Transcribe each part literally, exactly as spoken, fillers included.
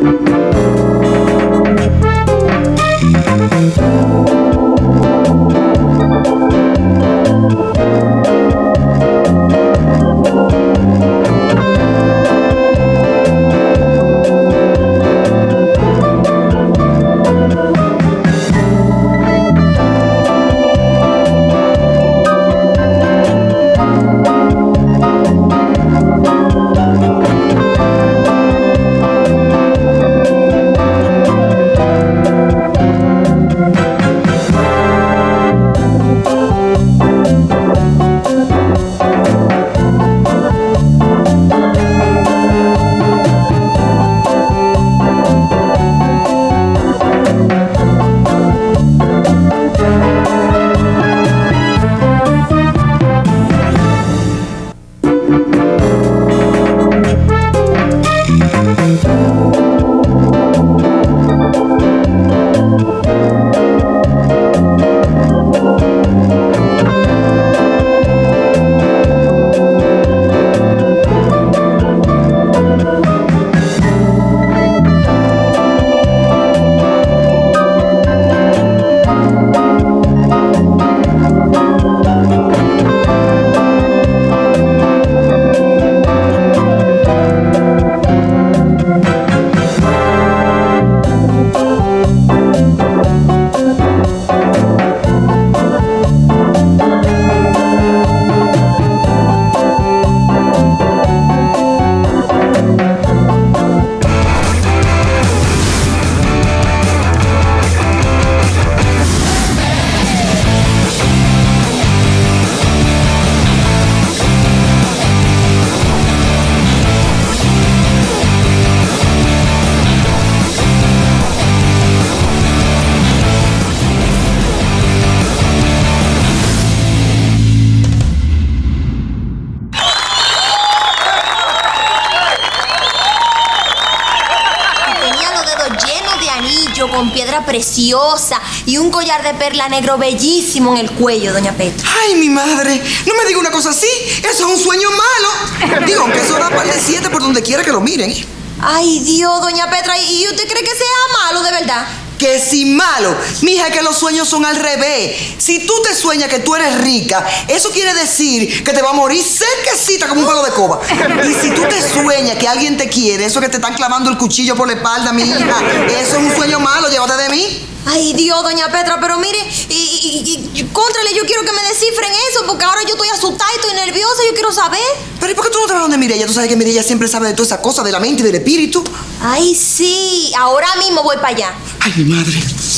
Con piedra preciosa y un collar de perla negro bellísimo en el cuello, doña Petra. Ay, mi madre, no me diga una cosa así. Eso es un sueño malo. Digo, que eso da par de siete por donde quiera que lo miren. Ay, Dios, doña Petra, ¿y usted cree que sea malo de verdad? Que si malo, mija, que los sueños son al revés. Si tú te sueñas que tú eres rica, eso quiere decir que te va a morir cerquecita como un palo de coba. Y si tú te sueñas que alguien te quiere, eso que te están clavando el cuchillo por la espalda, mi hija, eso es un sueño malo, llévate de mí. Ay, Dios, doña Petra, pero mire, y, y, y, y contrale, yo quiero que me descifren eso, porque ahora yo estoy asustada y estoy nerviosa, yo quiero saber. Pero ¿y por qué tú no te vas donde Mireya? Tú sabes que Mireya siempre sabe de todas esas cosas, de la mente y del espíritu. Ay, sí, ahora mismo voy para allá. Ay, mi madre.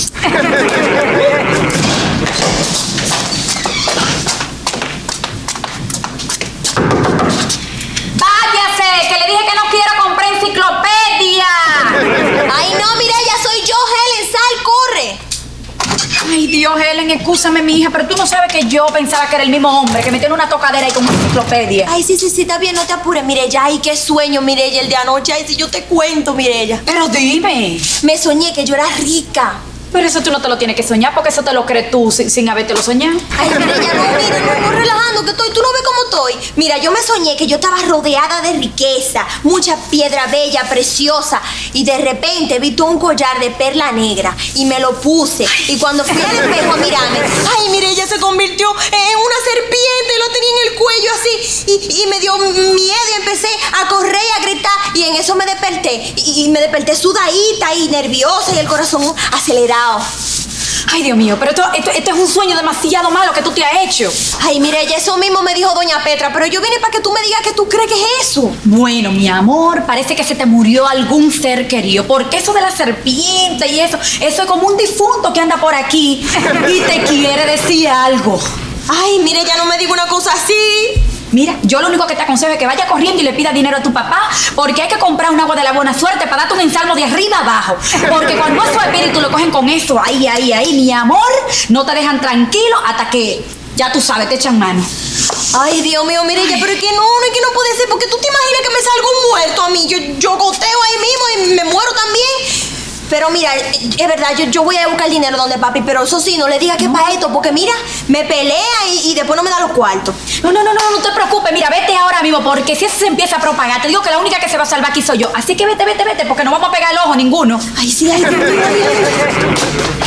Váyase, que le dije que no quiero comprar enciclopedia. Ay, no, Mireya, soy yo, Helen, sal, corre. Ay, Dios, Helen, excúsame, mi hija, pero tú no sabes que yo pensaba que era el mismo hombre que me tiene una tocadera ahí con una enciclopedia. Ay, sí, sí, sí, está bien, no te apures, Mireya. Ay, qué sueño, Mireya, el de anoche. Ay, si yo te cuento, Mireya. Pero dime. Me soñé que yo era rica. Pero eso tú no te lo tienes que soñar, porque eso te lo crees tú sin, sin habértelo soñado. Ay, Mireya, no, mira, no, no, relajando que estoy. Tú no ves cómo estoy. Mira, yo me soñé que yo estaba rodeada de riqueza, mucha piedra bella, preciosa, y de repente vi todo un collar de perla negra y me lo puse. Y cuando fui al espejo a mirarme, ay, Mireya se convirtió en una serpiente, lo tenía en el cuello así, y, y me dio miedo y empecé a correr y a gritar, y en eso me desperté, y, y me desperté sudadita y nerviosa y el corazón acelerado. Ay, Dios mío, pero esto, esto, esto es un sueño demasiado malo que tú te has hecho. Ay, Mireya, eso mismo me dijo doña Petra, pero yo vine para que tú me digas que tú crees que es eso. Bueno, mi amor, parece que se te murió algún ser querido, porque eso de la serpiente y eso, eso es como un difunto que anda por aquí y te quiere decir algo. Ay, Mireya, no me diga una cosa así. Mira, yo lo único que te aconsejo es que vaya corriendo y le pida dinero a tu papá, porque hay que comprar un agua de la buena suerte para darte un ensalmo de arriba abajo. Porque cuando esos espíritus lo cogen con eso, ahí, ahí, ahí, mi amor, no te dejan tranquilo hasta que, ya tú sabes, te echan mano. Ay, Dios mío, Mireya, pero es que no, no es que no puede ser, porque tú te imaginas que me salga un muerto a mí. Yo, yo goteo ahí mismo y me muero también. Pero mira, es verdad, yo, yo voy a buscar dinero donde papi, pero eso sí, no le digas que es para esto, porque mira, me pelea y, y después no me da los cuartos. No, no, no, no, no te preocupes, mira, vete ahora mismo, porque si eso se empieza a propagar, te digo que la única que se va a salvar aquí soy yo. Así que vete, vete, vete, porque nos vamos a pegar el ojo cojo ninguno. Ay, sí, ay, Dios mío, ay, ay.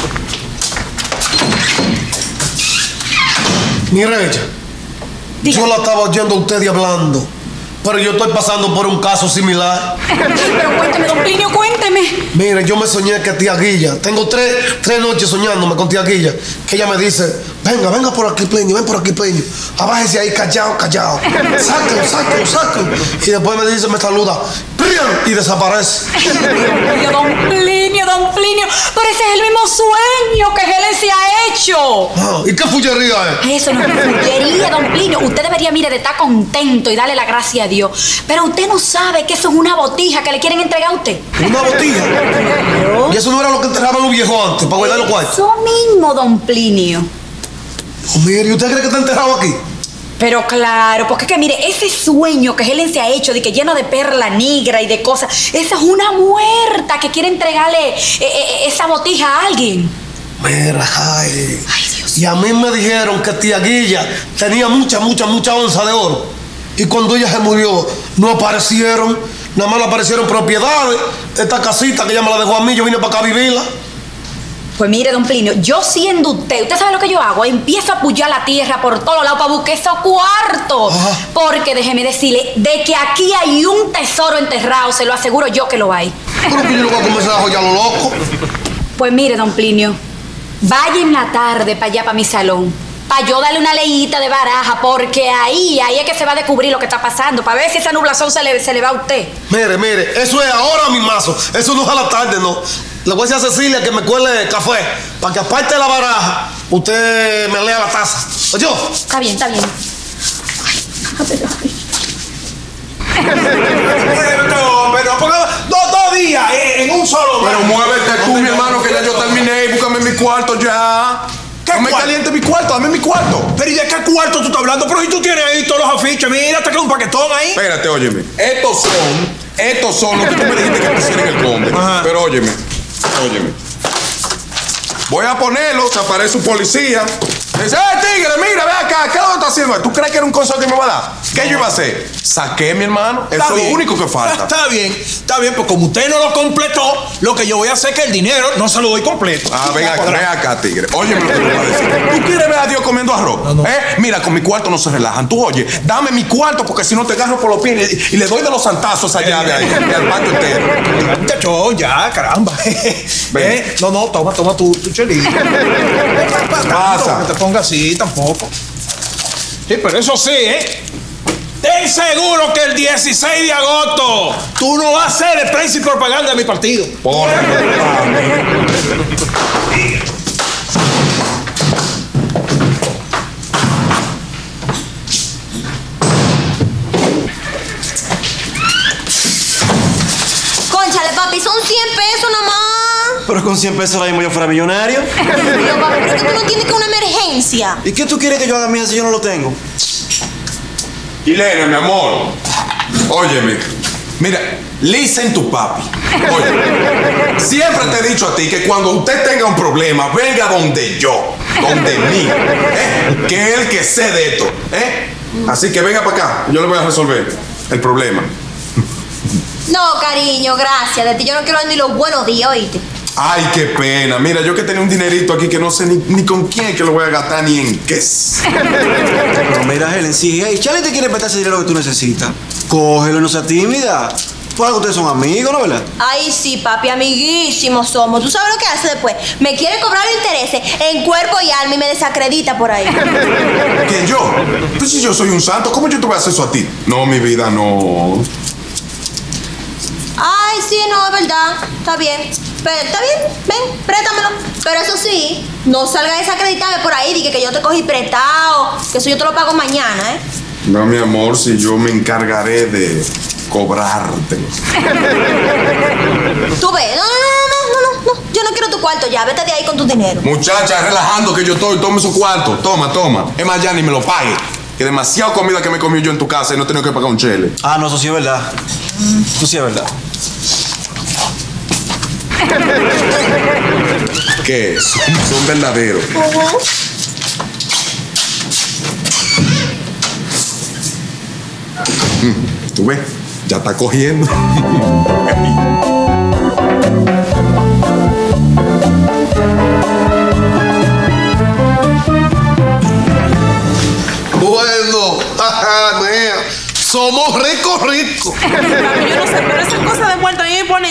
Mira ella, Diga. yo la estaba oyendo a usted hablando, pero yo estoy pasando por un caso similar. Pero cuénteme, don Plinio, cuénteme. Mire, yo me soñé que tía Guilla, tengo tres, tres noches soñándome con tía Guilla, que ella me dice, venga, venga por aquí, Plinio, ven por aquí, Plinio, abájese ahí, callado, callado, sáquenlo, sáquenlo, sáquenlo. Y después me dice, me saluda, ¡priam! Y desaparece. Plinio, don Plinio, don Plinio, pero ese es el mismo sueño que Helen se ha hecho. Ah, ¿y qué fullería es? Eso no es fullería, don Plinio. Usted debería, mire, de estar contento y darle la gracia a Dios. Pero usted no sabe que eso es una botija que le quieren entregar a usted. Una botija. Y eso no era lo que enterraban los viejos antes, para guardar los cuartos. Eso mismo, don Plinio. Oh, mire, ¿y usted cree que está enterrado aquí? Pero claro, porque es que mire, ese sueño que Helen se ha hecho de que lleno de perla negra y de cosas, esa es una muerta que quiere entregarle eh, eh, esa botija a alguien. Mira, ay. Ay, Dios. Y a mí me dijeron que tía Guilla tenía mucha, mucha, mucha onza de oro. Y cuando ella se murió, no aparecieron. Nada más le aparecieron propiedades. Esta casita que ella me la dejó a mí, yo vine para acá a vivirla. Pues mire, don Plinio, yo siendo usted, ¿usted sabe lo que yo hago? Empiezo a apoyar la tierra por todos lados para buscar esos cuartos. Ajá. Porque déjeme decirle, de que aquí hay un tesoro enterrado, se lo aseguro yo que lo hay. Creo que yo no voy a comenzar a joyar lo loco. Pues mire, don Plinio, vaya en la tarde para allá, para mi salón, para yo darle una leíta de baraja, porque ahí, ahí es que se va a descubrir lo que está pasando, para ver si esa nublación se le, se le va a usted. Mire, mire, eso es ahora mi mazo. Eso no es a la tarde, no. Le voy a decir a Cecilia que me cuele café, para que aparte de la baraja, usted me lea la taza. ¿Oye? Está bien, está bien. Pero ponga dos, dos días en, en un solo. Pero muévete tú, mi hermano, que ya yo terminé y búscame mi cuarto ya. ¿Qué No me cuarto? caliente mi cuarto, dame mi cuarto. Pero ¿y de qué cuarto tú estás hablando? Pero si tú tienes ahí todos los afiches, mira, te queda un paquetón ahí. Espérate, óyeme. Estos son, estos son los que tú me dijiste que pusieran en el conde. Ajá. Pero óyeme, óyeme. Voy a ponerlo, se aparece un policía. Dice, ¡eh, tigre, mira, ve acá! ¿Qué es lo que está haciendo? ¿Tú crees que era un consejo que me va a dar? ¿Qué yo iba a hacer? Saqué, mi hermano. Eso Está es bien. lo único que falta. Está bien, está bien, pues como usted no lo completó, lo que yo voy a hacer es que el dinero no se lo doy completo. Ah, ven acá, Cuadrado. ven acá, tigre. Óyeme lo que te voy a decir. ¿Tú quieres ver a Dios comiendo arroz? No, no. ¿Eh? Mira, con mi cuarto no se relajan. Tú, oye, dame mi cuarto porque si no te agarro por los pies y, y le doy de los santazos a esa llave ahí, y al patio entero. Muchacho, ya, caramba. Ven. Eh, No, no, toma, toma tu, tu chelito. Pasa. No te pongas así tampoco. Sí, pero eso sí, ¿eh? Ten seguro que el dieciséis de agosto tú no vas a ser el prensa y propaganda de mi partido. Porra, Cónchale, papi, son cien pesos nomás. Pero con cien pesos ahora mismo yo fuera millonario. Ay, Dios, papi, pero es que tú no tienes que una emergencia. ¿Y qué tú quieres que yo haga mía si yo no lo tengo? Ilena, mi amor. Óyeme. Mira, listen tu papi. Oye, siempre te he dicho a ti que cuando usted tenga un problema, venga donde yo, donde mí, ¿eh? Que es el que sé de esto, ¿eh? Así que venga para acá, yo le voy a resolver el problema. No, cariño, gracias. De ti yo no quiero ni los buenos días, oíste. Ay, qué pena. Mira, yo que tenía un dinerito aquí que no sé ni, ni con quién que lo voy a gastar ni en qué. Pero mira, Helen, si hey, Charlie te quiere prestar ese dinero que tú necesitas, cógelo y no seas tímida. Por algo ustedes son amigos, ¿no, verdad? Ay, sí, papi, amiguísimos somos. ¿Tú sabes lo que hace después? Me quiere cobrar intereses en cuerpo y alma y me desacredita por ahí. ¿Quién yo? Pues si yo soy un santo, ¿cómo yo te voy a hacer eso a ti? No, mi vida, no. Ay, sí, no, es verdad. Está bien. Pero, está bien, ven, préstamelo. Pero eso sí, no salga desacreditarme por ahí. Dije que yo te cogí prestado, que eso yo te lo pago mañana, ¿eh? No, mi amor, si yo me encargaré de cobrártelo. Tú ves, no, no, no, no, no, no, no. Yo no quiero tu cuarto ya, vete de ahí con tu dinero. Muchacha, relajando que yo estoy, toma esos cuartos. Toma, toma. Es más, ya ni me lo pague. Que demasiada comida que me comí yo en tu casa y no he tenido que pagar un chele. Ah, no, eso sí es verdad. Eso sí es verdad. ¿Qué es? Son, son verdaderos. Mm, ¿Tú ves? Ya está cogiendo.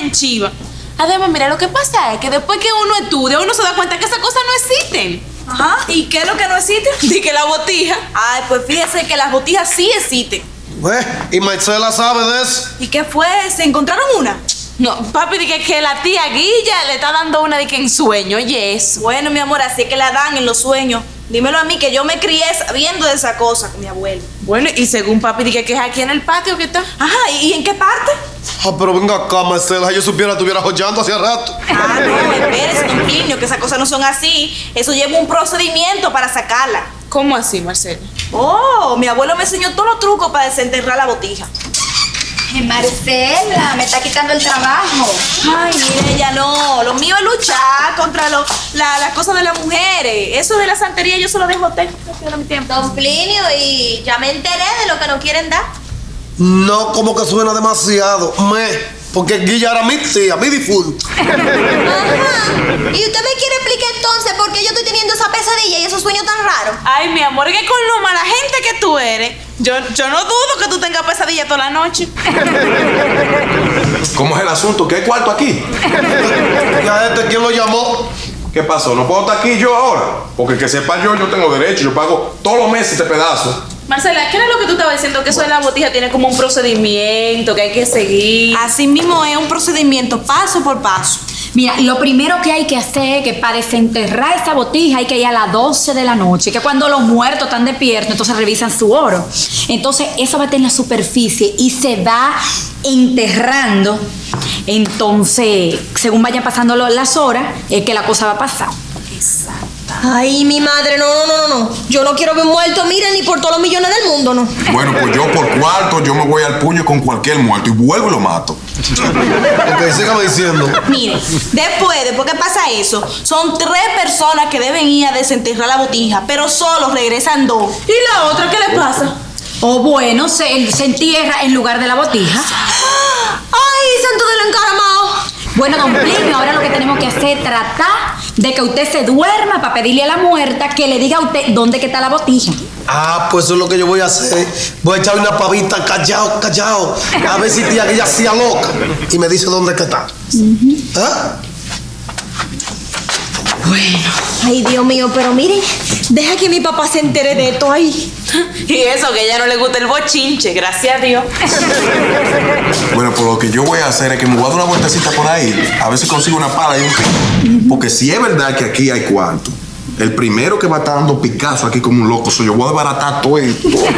bien chiva. Además, mira, lo que pasa es que después que uno estudia, uno se da cuenta que esas cosas no existen. Ajá, ¿y qué es lo que no existe? Di que la botija. Ay, pues fíjese que las botijas sí existen. Pues, y Marcela sabe de eso. ¿Y qué fue? ¿Se encontraron una? No, papi, di que, que la tía Guilla le está dando una de que en sueño, oye eso. Bueno, mi amor, así es que la dan en los sueños. Dímelo a mí, que yo me crié sabiendo de esa cosa con mi abuelo. Bueno, y según papi, di que, que es aquí en el patio que está. Ajá, ¿y en qué parte? Ah, pero venga acá, Marcela. Si yo supiera, estuviera joyando hace rato. Ah, no, espérese, don Plinio, que esas cosas no son así. Eso lleva un procedimiento para sacarla. ¿Cómo así, Marcela? Oh, mi abuelo me enseñó todos los trucos para desenterrar la botija. Ay, Marcela, me está quitando el trabajo. Ay, mire, ella no. Lo mío es luchar contra lo, la, las cosas de las mujeres. Eso de la santería yo se lo dejo a usted. No pierda mi tiempo. Don Plinio, y ya me enteré de lo que nos quieren dar. No, como que suena demasiado. Me. Porque Guilla era mi tía, mi difunto. Ajá. ¿Y usted me quiere explicar entonces por qué yo estoy teniendo esa pesadilla y esos sueños tan raros? Ay, mi amor, es que con lo mala gente que tú eres, yo, yo no dudo que tú tengas pesadilla toda la noche. ¿Cómo es el asunto? ¿Qué hay cuarto aquí? ¿Y a este quién lo llamó? ¿Qué pasó? ¿No puedo estar aquí yo ahora? Porque que sepa yo, yo tengo derecho. Yo pago todos los meses este pedazo. Marcela, ¿qué era lo que tú estabas diciendo? Que eso de la botija tiene como un procedimiento que hay que seguir. Así mismo es un procedimiento paso por paso. Mira, lo primero que hay que hacer es que para desenterrar esa botija hay que ir a las doce de la noche, que cuando los muertos están despiertos, entonces revisan su oro. Entonces, eso va a estar en la superficie y se va enterrando. Entonces, según vayan pasando lo- las horas, es que la cosa va a pasar. Ay, mi madre, no, no, no, no, no. Yo no quiero ver muerto, mira, ni por todos los millones del mundo, no. Bueno, pues yo por cuarto, yo me voy al puño con cualquier muerto y vuelvo y lo mato. Ok, sígame diciendo. Mire, después, después que pasa eso, son tres personas que deben ir a desenterrar la botija, pero solo regresan dos. ¿Y la otra qué le pasa? O bueno, se, se entierra en lugar de la botija. Ay, santo de lo encaramado. Bueno, don Plinio, ahora lo que tenemos que hacer es tratar de que usted se duerma para pedirle a la muerta que le diga a usted dónde que está la botija. Ah, pues eso es lo que yo voy a hacer. Voy a echar una pavita callado, callado. A ver si tía Guilla hacía loca. Y me dice dónde que está. ¿Ah? Bueno, ay, Dios mío, pero miren, deja que mi papá se entere de esto ahí. Y eso, que a ella no le gusta el bochinche, gracias a Dios. Bueno, pues lo que yo voy a hacer es que me voy a dar una vueltecita por ahí, a ver si consigo una pala y un pico. Porque si es verdad que aquí hay cuarto, el primero que va a estar dando Picasso aquí como un loco soy yo. Voy a desbaratar todo esto. No,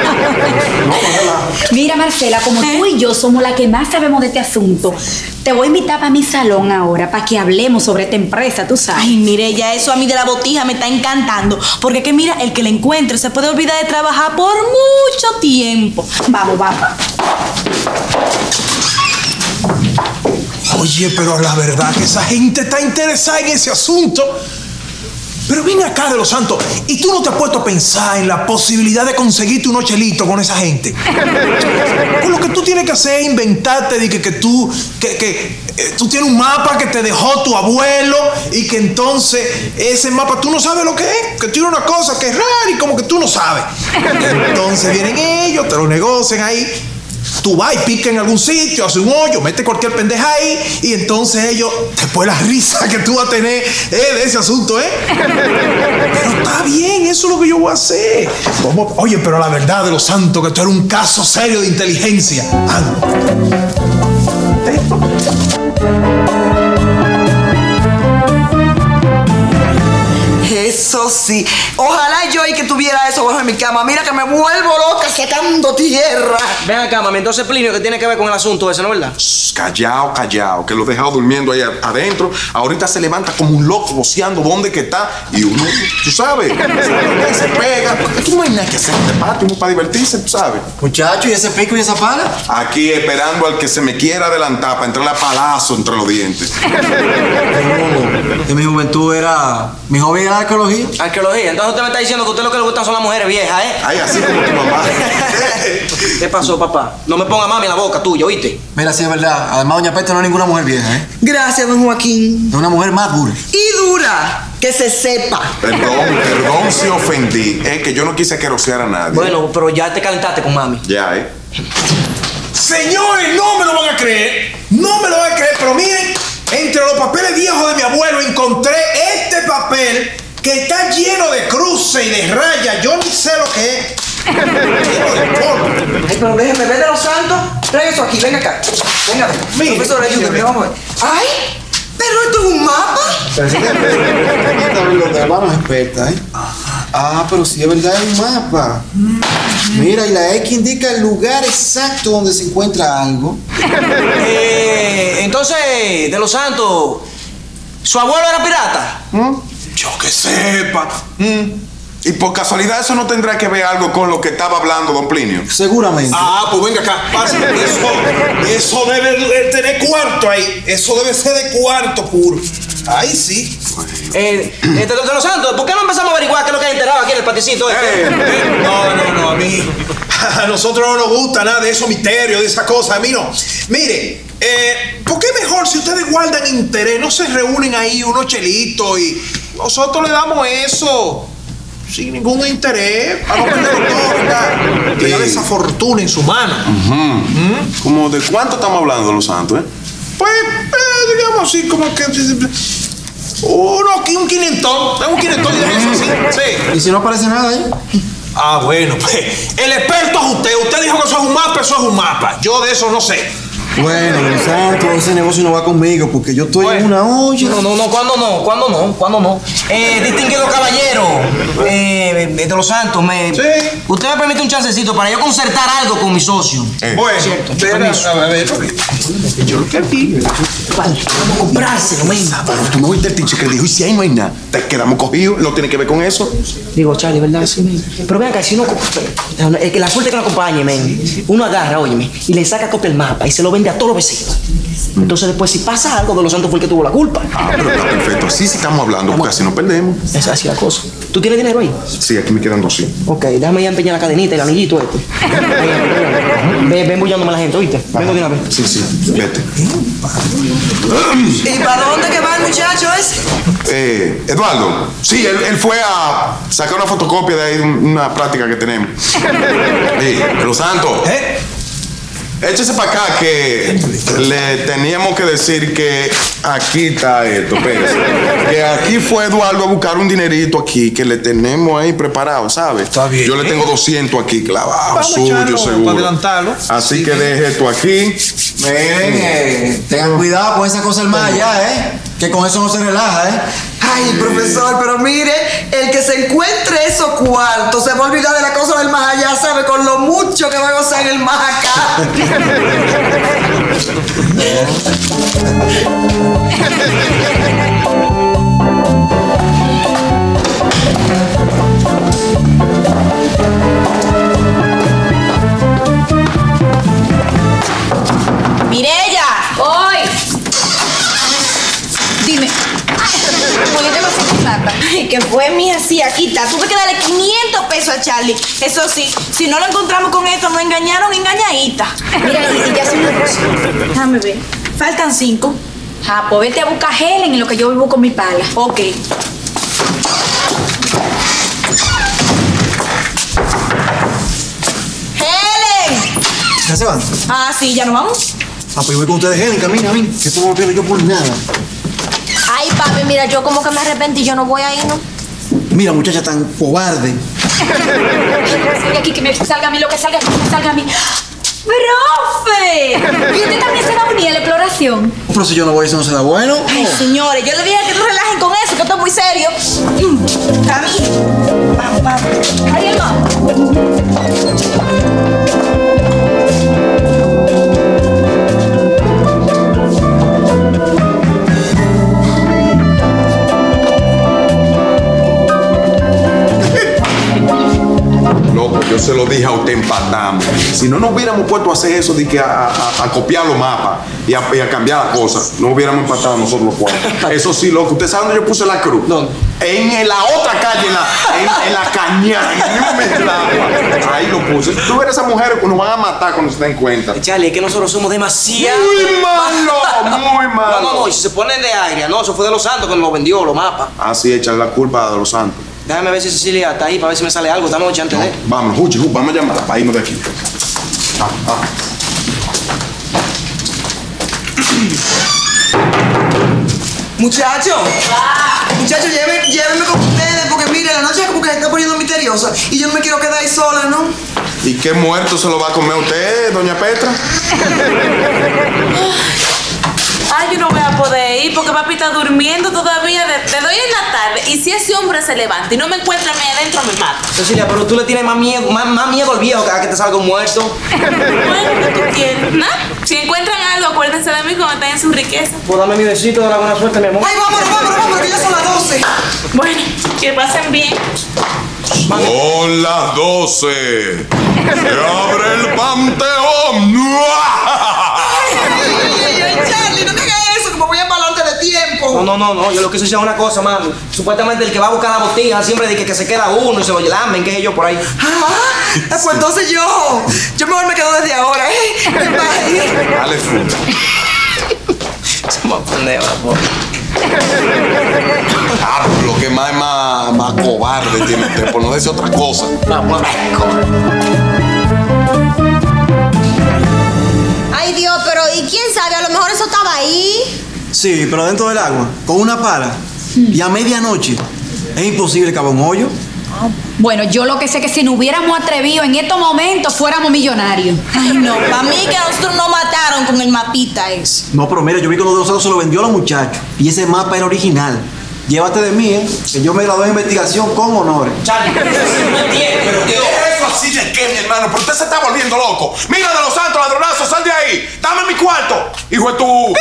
Mira, Marcela, como tú y yo somos las que más sabemos de este asunto, te voy a invitar para mi salón ahora para que hablemos sobre esta empresa, tú sabes. Ay, mire, ya eso a mí de la botija me está encantando. Porque que mira, el que la encuentre se puede olvidar de trabajar por mucho tiempo. Vamos, vamos. Oye, pero la verdad que esa gente está interesada en ese asunto. Pero ven acá, de los santos, ¿y tú no te has puesto a pensar en la posibilidad de conseguirte unos chelitos con esa gente? Pues lo que tú tienes que hacer es inventarte de que, que tú que, que eh, tú tienes un mapa que te dejó tu abuelo y que entonces ese mapa tú no sabes lo que es, que tiene una cosa que es rara y como que tú no sabes. Entonces vienen ellos, te lo negocian ahí. Tú vas y pica en algún sitio, hace un hoyo, mete cualquier pendeja ahí y entonces ellos, después la risa que tú vas a tener eh, de ese asunto, ¿eh? Pero está bien, eso es lo que yo voy a hacer. Vamos, oye, pero la verdad de los santos, que esto era un caso serio de inteligencia. Ah, Eso sí. Ojalá yo y que tuviera eso bajo en mi cama. Mira que me vuelvo loca sacando tierra. Ven acá, mami. Entonces, Plinio, ¿qué tiene que ver con el asunto ese, no es verdad? Shh, callao, callao, que lo he dejado durmiendo ahí adentro. Ahorita se levanta como un loco voceando dónde que está. Y uno, tú sabes, se, se pega. Aquí no hay nada que hacer en este patio, uno para divertirse, tú sabes. Muchacho, ¿y ese pico y esa pala? Aquí esperando al que se me quiera adelantar para entrar a palazo entre los dientes. Que mi juventud era... Mi hobby era la arqueología. Arqueología. Entonces usted me está diciendo que a usted lo que le gustan son las mujeres viejas, ¿eh? Ay, así como tu mamá. ¿Qué pasó, papá? No me ponga mami en la boca tuya, ¿oíste? Mira, sí es verdad. Además, doña Peste no es ninguna mujer vieja, ¿eh? Gracias, don Joaquín. Es una mujer más dura. Y dura, que se sepa. Perdón, perdón si ofendí. Es que yo no quise querosear a nadie. Bueno, pero ya te calentaste con mami. Ya, ¿eh? Señores, no me lo van a creer. No me lo van a creer, pero miren, entre los papeles viejos de mi abuelo encontré este papel que está lleno de cruces y de rayas. Yo ni sé lo que es. Ay, pero déjeme ver de los santos. Trae eso aquí, venga acá. Venga, Mire, profesor, ayúdeme, vamos a ver. ¡Ay! ¿Pero esto es un mapa? Los de manos expertas, ¿eh? Ah, pero sí es verdad, es un mapa. Mira, y la X indica el lugar exacto donde se encuentra algo. Eh, entonces, de los santos, ¿su abuelo era pirata? ¿Mm? Yo que sepa. ¿Mm? Y por casualidad eso no tendrá que ver algo con lo que estaba hablando don Plinio. Seguramente. Ah, pues venga acá, pase. Eso, eso debe tener cuarto ahí. Eso debe ser de cuarto puro. Ahí sí. Eh, eh, de, de los santos, ¿por qué no empezamos a averiguar qué es lo que hay enterado aquí en el paticito? Este? Eh, eh, no, no, no, a mí. A nosotros no nos gusta nada de esos misterios, de esas cosas. A mí no. Mire, eh, ¿por qué mejor si ustedes guardan interés, no se reúnen ahí unos chelitos y nosotros le damos eso? Sin ningún interés, para no perder todo, ¿verdad? Que da esa fortuna en su mano. Uh-huh. ¿Mm? ¿Cómo de cuánto estamos hablando de los santos, eh? Pues, eh, digamos así, como que... Uno, un quinientón, un quinientón de eso, sí, sí. ¿Y si no aparece nada ahí? Ah, bueno, pues, el experto es usted. Usted dijo que eso es un mapa, eso es un mapa. Yo de eso no sé. Bueno, Don Santo, ese negocio no va conmigo porque yo estoy Bueno, en una olla. No, no, no, ¿cuándo no? ¿Cuándo no? ¿Cuándo no? Eh, distinguido caballero eh, de los santos, me, sí. ¿Usted me permite un chancecito para yo concertar algo con mi socio? Eh. Bueno, Cierto, espera, permiso. a ver, yo lo que vi. Vale, vamos a comprárselo, venga. Pero tú no oíste el teacher que dijo, y si ahí no hay nada, te quedamos cogidos, no tiene que ver con eso. Digo, Charlie, ¿verdad? Sí, men. Pero ven acá, si uno... El que la suerte que nos acompañe, men. Uno agarra, óyeme, y le saca copia el mapa y se lo vende a todos los vecinos. Entonces después, si pasa algo, de los santos fue el que tuvo la culpa. Ah, pero está perfecto, así sí estamos hablando, porque así no perdemos. Esa es así la cosa. ¿Tú tienes dinero ahí? Sí, aquí me quedan dos, sí. Ok, déjame ya empeñar la cadenita, el anillito este. Ven, ven bullándome a la gente, ¿oíste? Vengo de una vez. Sí, sí, vete. ¿Y para dónde que va el muchacho ese? Eh, Eduardo, sí, él, él fue a sacar una fotocopia de ahí, una práctica que tenemos. Sí, los santos. ¿Eh? Échese para acá que le teníamos que decir que aquí está esto, espérese. Que aquí fue Eduardo a buscar un dinerito aquí que le tenemos ahí preparado, ¿sabes? Está bien. Yo le tengo doscientos aquí clavados, Vamos a suyo, echarlo seguro. para adelantarlo. Así Sí. que deje esto aquí. Miren, eh, tengan cuidado con esa cosa del más allá, ¿eh? Que con eso no se relaja, ¿eh? Ay, profesor, pero mire, el que se encuentre esos cuartos se va a olvidar de la cosa del más allá, ¿sabe? Con lo mucho que va a gozar el más acá. ¡Mirella! ¡Hoy! Dime. ¿Por qué te vas a hacer plata? Ay, ¿qué fue, mija? Sí, aquí está. Tuve que darle quinientos pesos a Charlie. Eso sí, si no lo encontramos con esto, nos engañaron engañadita. Mira, y, y ya son una cosa. Déjame ver. Faltan cinco. Ah, pues vete a buscar a Helen en lo que yo vivo con mi pala. Ok. ¡Helen! ¿Ya se van? Ah, sí, ¿ya nos vamos? Ah, pues voy con ustedes, Helen, camina, ven. Que esto no me pierdo yo por nada. Ay, papi, mira, yo como que me arrepentí. Yo no voy a ir, ¿no? Mira, muchacha tan cobarde. Salga aquí, que me salga a mí lo que salga, que me salga a mí. ¡Profe! ¿Y usted también se va a unir a la exploración? Pero si yo no voy, eso no será bueno. Ay, señores, yo les dije que no relajen con eso, que esto es muy serio. Mm, Camila. Vamos, vamos. ¿Alguien más? Loco, yo se lo dije a usted, empatamos. Si no nos hubiéramos puesto a hacer eso de que a, a- a copiar los mapas y a, y a cambiar las cosas, no hubiéramos empatado nosotros los cuatro. Eso sí, loco, ¿usted sabe dónde yo puse la cruz? ¿Dónde? En la otra calle, en la, en, en la cañada, en el medio del agua. Ahí lo puse. Tú ves esas mujeres que nos van a matar cuando se den cuenta. Charlie, es que nosotros somos demasiado... Muy malo, muy malo. No, no, no, y si se ponen de aire, no, eso fue de los santos que nos lo vendió, los mapas. Así, echarle la culpa a los santos. Déjame ver si Cecilia está ahí para ver si me sale algo esta noche antes de... Vamos, Juchi, vamos a llamar para irnos de aquí. Ah, ah. Muchachos, muchachos, llévenme, llévenme con ustedes, porque mire, la noche como que se está poniendo misteriosa y yo no me quiero quedar ahí sola, ¿no? ¿Y qué muerto se lo va a comer usted, doña Petra? Ay, yo no voy a poder ir porque papi está durmiendo todavía. Te doy en la tarde. Y si ese hombre se levanta y no me encuentra a mí adentro, me mata. Cecilia, pero tú le tienes más miedo, más, más miedo al viejo que a que te salga un muerto. Bueno, ¿qué tú quieres? ¿No? Si encuentran algo, acuérdense de mí cuando estén en su riqueza. Pues dame mi besito de la buena suerte, mi amor. Ay, vámonos, vámonos, vámonos, que ya son las doce. Bueno, que pasen bien. Son las doce. Se abre el panteón. Charlie, no me hagas eso, que me voy a empalante de tiempo. No, no, no, no, yo lo que sé es una cosa, mami. Supuestamente el que va a buscar la botija siempre dice que, que se queda uno y se lo lamen, qué sé yo, por ahí. Ah, pues entonces yo, yo mejor me quedo desde ahora, ¿eh? Bye. Dale, fruta. Se me pendejo, por Ah, lo que más es más, más cobarde tiene usted, por no decir otra cosa. Vamos, Ay, Dios, pero ¿y quién sabe? A lo mejor eso estaba ahí. Sí, pero dentro del agua, con una pala. Y a medianoche, es imposible cavar un hoyo. Bueno, yo lo que sé es que si nos hubiéramos atrevido en estos momentos, fuéramos millonarios. Ay, no, para mí que a nosotros nos mataron con el mapita ese. No, pero mira, yo vi que uno de nosotros se lo vendió a los muchachos. Y ese mapa era original. Llévate de mí, ¿eh? Que yo me gradué en investigación con honores. Charlie, no entiendo, pero qué ¿Eso así de qué, mi hermano? Pero usted se está volviendo loco. Mira de los santos, ladronazo, sal de ahí. Dame mi cuarto. Hijo de tu...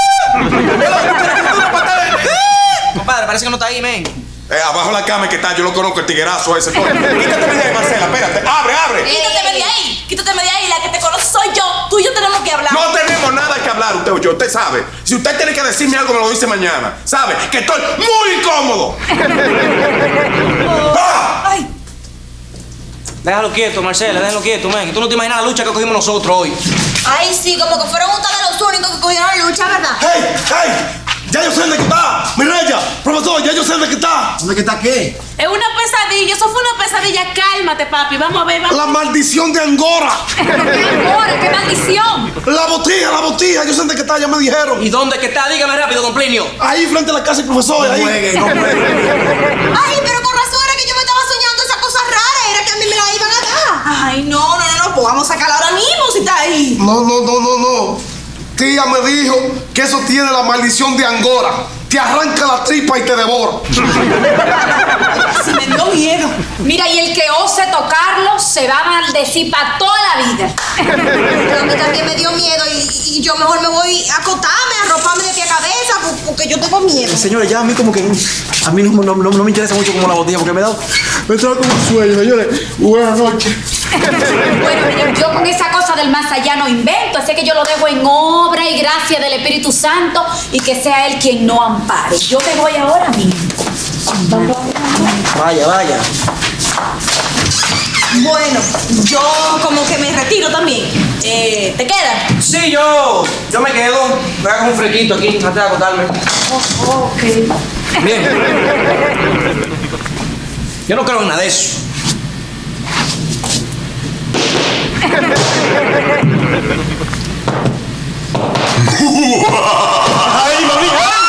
compadre, parece que no está ahí, men. Eh, abajo la cama que está, yo lo conozco, el tiguerazo ese. Quítateme de ahí, Marcela, espérate. Abre, abre. Quítateme de ahí, quítateme de ahí, la que te conozco soy yo. Tú y yo tenemos que hablar. No tenemos nada que hablar, usted o yo. Usted sabe. Si usted tiene que decirme algo, me lo dice mañana. ¿Sabe? Que estoy muy incómodo. ¡Ah! Ay. Déjalo quieto, Marcela, déjalo quieto, men. Tú no te imaginas la lucha que cogimos nosotros hoy. Ay, sí, como que fueron ustedes los únicos que cogieron la lucha, ¿verdad? ¡Hey! ¡Hey! ¡Ya yo sé dónde que está! ¡Mireya! ¡Profesor! ¡Ya yo sé dónde que está! ¿Dónde que está qué? Es una pesadilla, eso fue una pesadilla. Cálmate, papi. Vamos a ver, vamos. ¡La maldición de Angora! Ahora, qué maldición. ¡La botija, la botija! Yo sé dónde que está, ya me dijeron. ¿Y dónde que está? Dígame rápido, don Plinio. Ahí frente a la casa del profesor, No ahí. juegue, no juegue. Ay, pero con razón era que yo me estaba soñando esa cosa rara. Era que a mí me la iban a dar. Ay, no, no, no, no, pues vamos a sacarla ahora mismo si está ahí. No, no, no, no, no. Tía me dijo que eso tiene la maldición de Angora. Te arranca la tripa y te devora. Se me dio miedo. Mira, y el que ose tocarlo se va a maldecir para toda la vida. Pero a mí también me dio miedo y, y yo mejor me voy a acotarme, a arroparme de pie a cabeza por- porque yo tengo miedo. Señores, ya a mí como que... A mí no, no, no, no me interesa mucho como la botella porque me da... Me trae como un sueño, señores. Buenas noches. Bueno, mira, yo con esa cosa del más allá no invento, así que yo lo dejo en obra y gracia del Espíritu Santo y que sea Él quien no ampare. Yo me voy ahora mismo. Vaya, vaya. Bueno, yo como que me retiro también. Eh, ¿Te quedas? Sí, yo, yo me quedo. Voy a coger un fresquito aquí antes de acostarme. Oh, ok. Bien. Yo no creo en nada de eso. ¡Ay, mami!